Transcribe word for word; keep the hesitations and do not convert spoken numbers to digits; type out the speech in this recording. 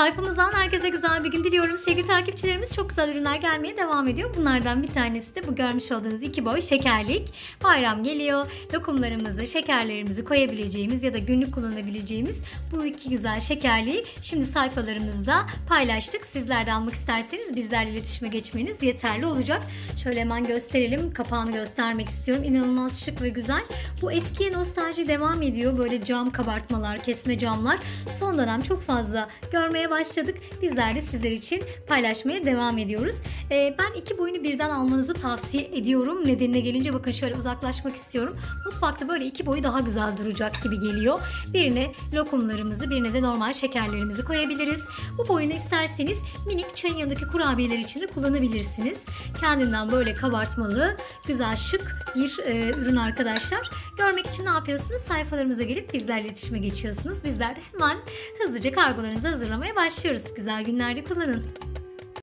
Sayfamızdan herkese güzel bir gün diliyorum. Sevgili takipçilerimiz, çok güzel ürünler gelmeye devam ediyor. Bunlardan bir tanesi de bu görmüş olduğunuz iki boy şekerlik. Bayram geliyor. Lokumlarımızı, şekerlerimizi koyabileceğimiz ya da günlük kullanabileceğimiz bu iki güzel şekerliği şimdi sayfalarımızda paylaştık. Sizler de almak isterseniz bizlerle iletişime geçmeniz yeterli olacak. Şöyle hemen gösterelim. Kapağını göstermek istiyorum. İnanılmaz şık ve güzel. Bu eskiye nostalji devam ediyor. Böyle cam kabartmalar, kesme camlar. Son dönem çok fazla görmeye başladık. Bizler de sizler için paylaşmaya devam ediyoruz. Ee, ben iki boyunu birden almanızı tavsiye ediyorum. Nedenine gelince bakın şöyle uzaklaşmak istiyorum. Mutfakta böyle iki boyu daha güzel duracak gibi geliyor. Birine lokumlarımızı, birine de normal şekerlerimizi koyabiliriz. Bu boyunu isterseniz minik çayın yanındaki kurabiyeler için de kullanabilirsiniz. Kendinden böyle kabartmalı, güzel, şık bir e, ürün arkadaşlar. Görmek için ne yapıyorsunuz? Sayfalarımıza gelip bizlerle iletişime geçiyorsunuz. Bizler de hemen hızlıca kargolarınızı hazırlamaya başlıyoruz. Güzel günlerde kullanın.